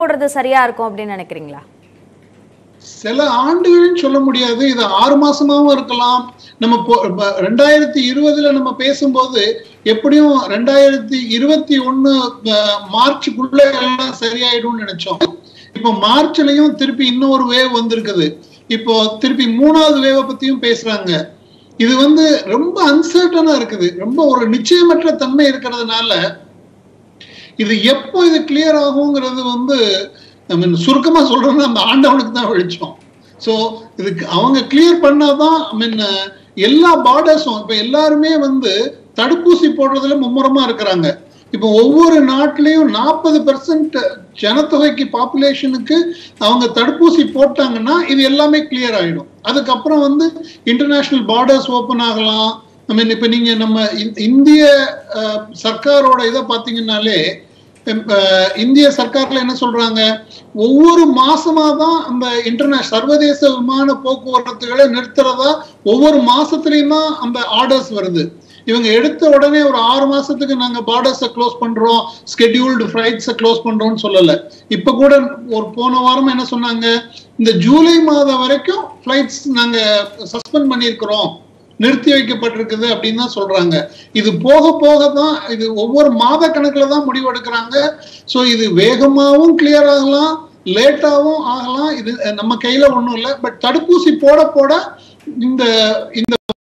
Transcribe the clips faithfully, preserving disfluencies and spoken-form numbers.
போடுறது சரியா இருக்கும் அப்படின்னு நினைக்கிறீங்களா? சில ஆண்டுகள் சொல்ல முடியாது, இது ஆறு மாசமாவும் இருக்கலாம். நம்ம ரெண்டாயிரத்தி இருபதுல நம்ம பேசும்போது எப்படியும் ரெண்டாயிரத்தி இருபத்தி ஒண்ணு மார்ச்சுக்குள்ள எல்லாம் சரியாயிடும் நினைச்சோம். இப்போ மார்ச்லயும் திருப்பி இன்னொரு வேவ் வந்திருக்குது. இப்போ திருப்பி மூணாவது வேவை பத்தியும் பேசுறாங்க. இது வந்து ரொம்ப அன்சர்டனா இருக்குது, ரொம்ப ஒரு நிச்சயமற்ற தன்மை இருக்கிறதுனால இது எப்போ இது கிளியர் ஆகுங்கிறது வந்து சுருக்கமா சொல்றோம்னா அந்த ஆண்டவனுக்கு தான் வெளிச்சம். ஸோ இதுக்கு அவங்க கிளியர் பண்ணாதான் ஐ மீன் எல்லா பார்டர்ஸும் இப்ப எல்லாருமே வந்து தடுப்பூசி போடுறதுல மும்முரமா இருக்கிறாங்க. இப்போ ஒவ்வொரு நாட்டிலையும் நாற்பது பெர்சன்ட் ஜனத்தொகைக்கு பாப்புலேஷனுக்கு அவங்க தடுப்பூசி போட்டாங்கன்னா இது எல்லாமே கிளியர் ஆயிடும். அதுக்கப்புறம் வந்து இன்டர்நேஷனல் பார்டர்ஸ் ஓப்பன் ஆகலாம். ஐ மீன் இப்ப நீங்க நம்ம இந்திய சர்க்காரோட இதை பார்த்தீங்கன்னாலே இந்திய சர்க்கார்ல என்ன சொல்றாங்க, ஒவ்வொரு மாசமா தான் அந்த இன்டர்நேஷனல் சர்வதேச விமான போக்குவரத்துகளை நிறுத்துறதா ஒவ்வொரு மாசத்துலயும் தான் அந்த ஆர்டர்ஸ் வருது. இவங்க எடுத்த உடனே ஒரு ஆறு மாசத்துக்கு நாங்க பார்டர்ஸை க்ளோஸ் பண்றோம், ஸ்கெட்யூல்டு ஃபிளைட்ஸை க்ளோஸ் பண்றோம்னு சொல்லல. இப்ப கூட ஒரு போன வாரம் என்ன சொன்னாங்க, இந்த ஜூலை மாதம் வரைக்கும் ஃபிளைட்ஸ் நாங்க சஸ்பெண்ட் பண்ணியிருக்கிறோம், நிறுத்தி வைக்கப்பட்டிருக்குது அப்படின்னு தான் சொல்றாங்க. இது போக போக தான், இது ஒவ்வொரு மாத கணக்குல தான் முடிவெடுக்கிறாங்க. ஸோ இது வேகமாகவும் கிளியர் ஆகலாம், லேட்டாகவும் ஆகலாம். இது நம்ம கையில ஒன்றும் இல்லை. பட் தடுப்பூசி போட போட இந்த இந்த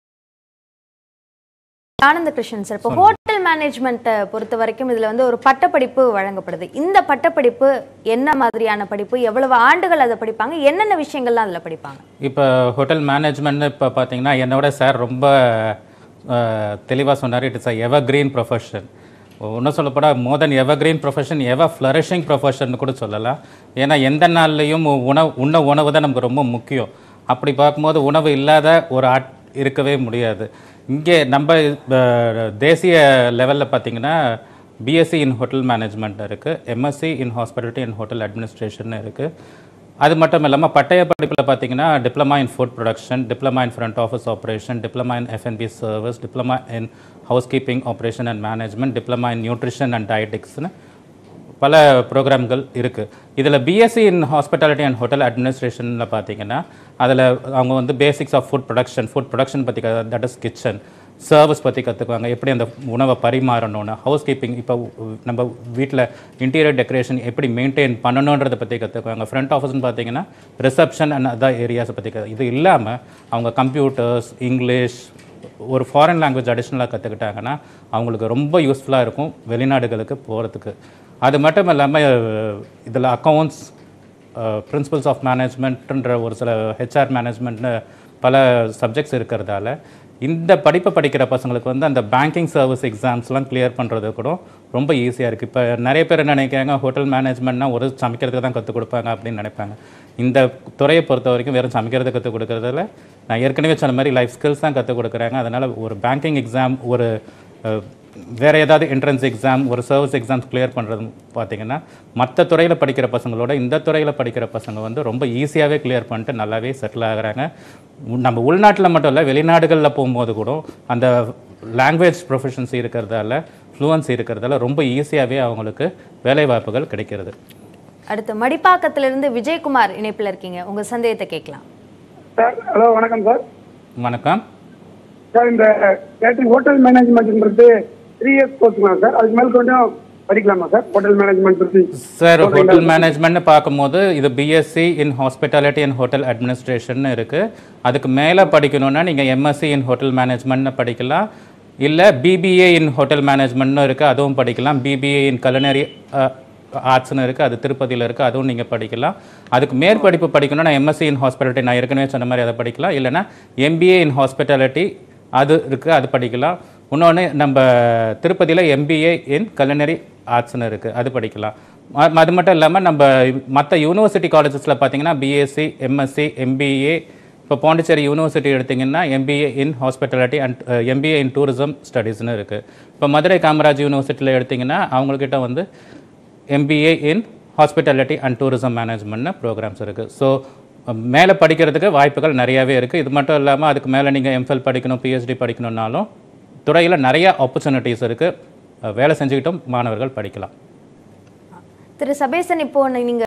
ஆனந்தகிருஷ்ணன் சார், இப்போ ஹோட்டல் மேனேஜ்மெண்ட்டை பொறுத்த வரைக்கும் இதுல வந்து ஒரு பட்டப்படிப்பு வழங்கப்படுது. இந்த பட்டப்படிப்பு என்ன மாதிரியான படிப்பு, எவ்வளவு ஆண்டுகள் அதை படிப்பாங்க, என்னென்ன விஷயங்கள்லாம் அதில் படிப்பாங்க? இப்போ ஹோட்டல் மேனேஜ்மெண்ட் இப்போ பார்த்தீங்கன்னா என்னோட சார் ரொம்ப தெளிவாக சொன்னார், it is a evergreen profession. இன்னும் சொல்லப்போனால் more than evergreen profession, எவர் ஃப்ளரிஷிங் ப்ரொஃபஷன் கூட சொல்லலாம். ஏன்னா எந்த நாள்லையும் உணவு உண்ண உணவு தான் நமக்கு ரொம்ப முக்கியம். அப்படி பார்க்கும்போது உணவு இல்லாத ஒரு ஆட் இருக்கவே முடியாது. இங்கே நம்ம தேசிய லெவலில் பார்த்திங்கன்னா பிஎஸ்சி இன் ஹோட்டல் மேனேஜ்மெண்ட் இருக்குது, MSc in hospitality and hotel administration இருக்குது. அது மட்டும் இல்லாமல் பட்டய படிப்பில் பார்த்திங்கன்னா diploma in food production, diploma in front office operation, diploma in F and B service, diploma in housekeeping operation and management, diploma in nutrition and டயட்டிக்ஸ்னு பல ப்ரோக்ராம்கள் இருக்குது. இதில் BSc in hospitality and hotel அட்மினிஸ்ட்ரேஷனில் பார்த்தீங்கன்னா அதில் அவங்க வந்து basics of food production, food production பற்றி தட் இஸ் கிச்சன், சர்வீஸ் பற்றி கற்றுக்குவாங்க, எப்படி அந்த உணவை பரிமாறணும்னு, ஹவுஸ் கீப்பிங் இப்போ நம்ம வீட்டில் இன்டீரியர் டெக்கரேஷன் எப்படி மெயின்டைன் பண்ணணுன்றதை பற்றி கற்றுக்குவாங்க. ஃப்ரண்ட் ஆஃபீஸ்ன்னு பார்த்தீங்கன்னா ரிசப்ஷன் அண்ட் அதர் ஏரியாஸை பற்றி கற்று. இது இல்லாமல் அவங்க கம்ப்யூட்டர்ஸ், இங்கிலீஷ், ஒரு ஃபாரின் லாங்குவேஜ் அடிஷ்னலாக கற்றுக்கிட்டாங்கன்னா அவங்களுக்கு ரொம்ப யூஸ்ஃபுல்லாக இருக்கும் வெளிநாடுகளுக்கு போகிறதுக்கு. அது மட்டும் இல்லாமல் இதில் அக்கௌண்ட்ஸ், பிரின்சிபல்ஸ் ஆஃப் மேனேஜ்மெண்ட்ன்ற ஒரு சில ஹெச்ஆர் மேனேஜ்மெண்ட்னு பல சப்ஜெக்ட்ஸ் இருக்கிறதால இந்த படிப்பை படிக்கிற பசங்களுக்கு வந்து அந்த பேங்கிங் சர்வீஸ் எக்ஸாம்ஸ்லாம் கிளியர் பண்ணுறது கூட ரொம்ப ஈஸியாக இருக்குது. இப்போ நிறைய பேர் என்ன நினைக்கிறாங்க, ஹோட்டல் மேனேஜ்மெண்ட்னா ஒரு சமைக்கிறதுக்கு தான் கற்றுக் கொடுப்பாங்க அப்படின்னு நினைப்பாங்க. இந்த துறையை பொறுத்த வரைக்கும் வெறும் சமைக்கிறது கற்றுக் கொடுக்குறதில்ல, நான் ஏற்கனவே சொன்ன மாதிரி லைஃப் ஸ்கில்ஸ் தான் கற்றுக் கொடுக்குறாங்க. அதனால் ஒரு பேங்கிங் எக்ஸாம், ஒரு வேறு ஏதாவது என்ட்ரன்ஸ் எக்ஸாம், ஒரு சர்வீஸ் எக்ஸாம்ஸ் கிளியர் பண்ணுறது பார்த்திங்கன்னா மற்ற துறையில் படிக்கிற பசங்களோட இந்த துறையில் படிக்கிற பசங்க வந்து ரொம்ப ஈஸியாகவே கிளியர் பண்ணிட்டு நல்லாவே செட்டில் ஆகிறாங்க. நம்ம உள்நாட்டில் மட்டும் இல்லை, வெளிநாடுகளில் போகும்போது கூட அந்த லாங்குவேஜ் ப்ரொஃபஷன்ஸ் இருக்கிறதால, ஃப்ளூவன்சி இருக்கிறதால ரொம்ப ஈஸியாகவே அவங்களுக்கு வேலைவாய்ப்புகள் கிடைக்கிறது. அடுத்து மடிப்பாக்கத்திலிருந்து விஜயகுமார் இணைப்பில் இருக்கீங்க, உங்கள் சந்தேகத்தை கேட்கலாம் சார். ஹலோ, வணக்கம் சார். வணக்கம் சார், இந்த கேட்டரிங் ஹோட்டல் மேனேஜ்மெண்ட்ன்றது த்ரீ இயர்ஸ் கோர்ஸுங்களா சார்? அதுக்கு மேலே கொஞ்சம் படிக்கலாமா சார் ஹோட்டல் மேனேஜ்மெண்ட் பற்றி? சார், ஹோட்டல் மேனேஜ்மெண்ட்னு பார்க்கும்போது இது BSc in hospitality and hotel administration இருக்குது. அதுக்கு மேலே படிக்கணுன்னா நீங்கள் எம்எஸ்சி இன் ஹோட்டல் மேனேஜ்மெண்ட்னு படிக்கலாம், இல்லை பிபிஏ இன் ஹோட்டல் மேனேஜ்மெண்ட்னு இருக்குது, அதுவும் படிக்கலாம். பிபிஏ இன் கலினரி ஆர்ட்ஸ்னு இருக்குது, அது திருப்பதியில் இருக்குது, அதுவும் நீங்கள் படிக்கலாம். அதுக்கு மேற்படிப்பு படிக்கணும்னா எம்எஸ்சி இன் ஹாஸ்பிட்டாலிட்டி, நான் ஏற்கனவே சொன்ன மாதிரி அதை படிக்கலாம். இல்லைனா எம்பிஏ இன் ஹாஸ்பிட்டாலிட்டி அது இருக்குது, அது படிக்கலாம். இன்னொன்று நம்ம திருப்பதியில் எம்பிஏ இன் கலினரி ஆர்ட்ஸ்னு இருக்குது, அது படிக்கலாம். அது மட்டும் இல்லாமல் நம்ம மற்ற யூனிவர்சிட்டி காலேஜஸில் பார்த்தீங்கன்னா பிஎஸ்சி, எம்எஸ்சி, எம்பிஏ, இப்போ பாண்டிச்சேரி யூனிவர்சிட்டி எடுத்திங்கன்னா MBA in hospitality and MBA in tourism ஸ்டடீஸ்னு இருக்குது. இப்போ மதுரை காமராஜ் யூனிவர்சிட்டியில் எடுத்திங்கன்னா அவங்கக்கிட்ட வந்து MBA in hospitality and tourism மேனேஜ்மெண்ட்னு ப்ரோக்ராம்ஸ் இருக்குது. ஸோ மேலே படிக்கிறதுக்கு வாய்ப்புகள் நிறையாவே இருக்குது. இது மட்டும் இல்லாமல் அதுக்கு மேலே நீங்கள் எம்ஃபில் படிக்கணும், பிஹெச்டி படிக்கணுன்னாலும் துறையில் நிறைய ஆப்பர்ச்சுனிட்டிஸ் இருக்குது, வேலை செஞ்சுக்கிட்டும் மாணவர்கள் படிக்கலாம். திரு சபேசன், இப்போ நீங்கள்